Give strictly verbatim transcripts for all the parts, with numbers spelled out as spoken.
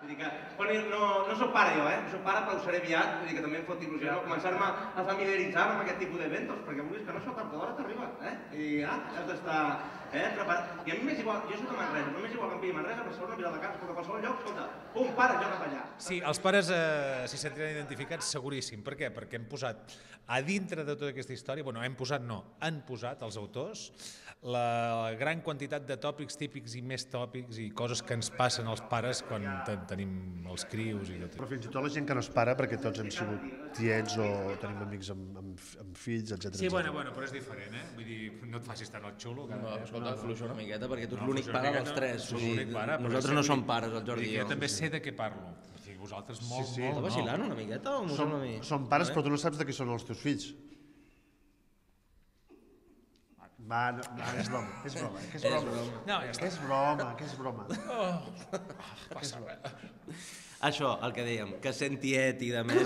Vull dir que, bueno, no, no soc pare jo, eh? No soc pare, però ho seré aviat, vull dir que també em fot il·lusió no? Començar-me a familiaritzar amb aquest tipus d'eventos, perquè vulguis que no això tard o d'hora t'arriba, eh? I ah, has d'estar eh, preparat. I a mi m'és igual, jo soc de Manresa, però m'és igual que em pilli Manresa, Barcelona, Viladecans, o a qualsevol lloc, escolta, pum, pare, joga per allà. Sí, els pares eh, s'hi sentiran identificats seguríssim. Per què? Perquè hem posat a dintre de tota aquesta història, bueno, hem posat no, han posat els autors la gran quantitat de tòpics típics i més tòpics i coses que ens passen als pares quan ten tenim els crios i tot. Però fins i tot la gent que no es para, perquè tots hem sigut tiets o tenim amics amb, amb, amb fills, etcètera. Sí, bueno, bueno, però és diferent, eh? Vull dir, no et facis tant el xulo. No, escolta, fluixa una miqueta, perquè tu ets l'únic pare dels tres. Pare, nosaltres no som pares, el Jordi i jo. Jo també sé de què parlo. O sigui, vosaltres molt, sí, sí. molt, Està vacilant una miqueta o m'ho sembla a mi? Som pares, però tu no saps de qui són els teus fills. Va, no, no, és broma, és broma, que és broma. No, ja està. Que és broma, que és broma. Passa res. Això, el que dèiem, que sent tiet i de més...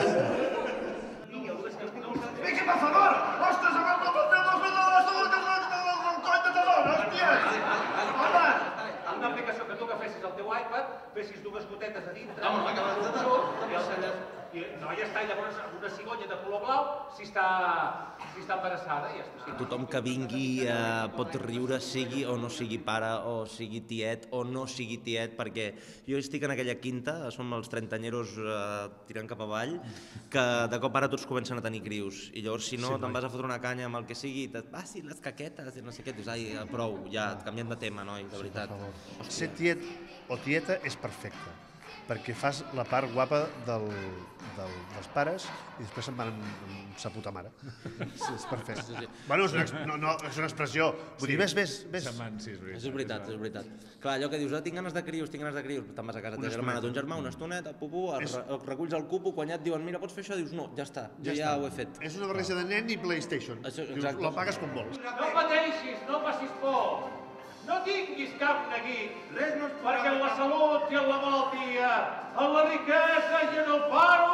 Vicky, per favor! Ostres, a veure, per fer dos minuts d'un coll de tesor, hòstia! Home! Una aplicació que tu agafessis el teu iPad, fessis dues gotetes a dintre... Vamos, va, que vas i no, ja està, llavors una cigonya de color blau, si està, si està embarassada, ja està. Tothom que vingui eh, pot riure, sigui o no sigui pare, o sigui tiet, o no sigui tiet, perquè jo estic en aquella quinta, som els trentanyeros eh, tirant cap avall, que de cop ara tots comencen a tenir crios, i llavors si no sí, te'n vas a fotre una canya amb el que sigui, te... ah, sí, les caquetes, i no sé què, dius, ai, prou, ja, et canviem de tema, noi, de veritat. Ser tiet o tieta és perfecte, perquè fas la part guapa del, del, dels pares i després se'n van amb sa puta mare. Sí, és perfecte. Sí, sí. Bueno, és una, no, no, és una expressió. Vull dir, ves, ves, ves. Sí, és veritat. És veritat, és veritat. Clar, allò que dius, ah, tinc ganes de crios, tinc ganes de crios, te'n vas a casa, teva germana, ton germà, una estoneta, pupu, és... reculls el cupo, quan ja et diuen, mira, pots fer això, dius, no, ja està, jo ja, ja ho he fet. És una barreja de nen i PlayStation. Això, dius, la pagues com vols. No pateixis, no passis por. No tinguis cap neguit, perquè en la salut i en la malaltia, en la riquesa i en el paro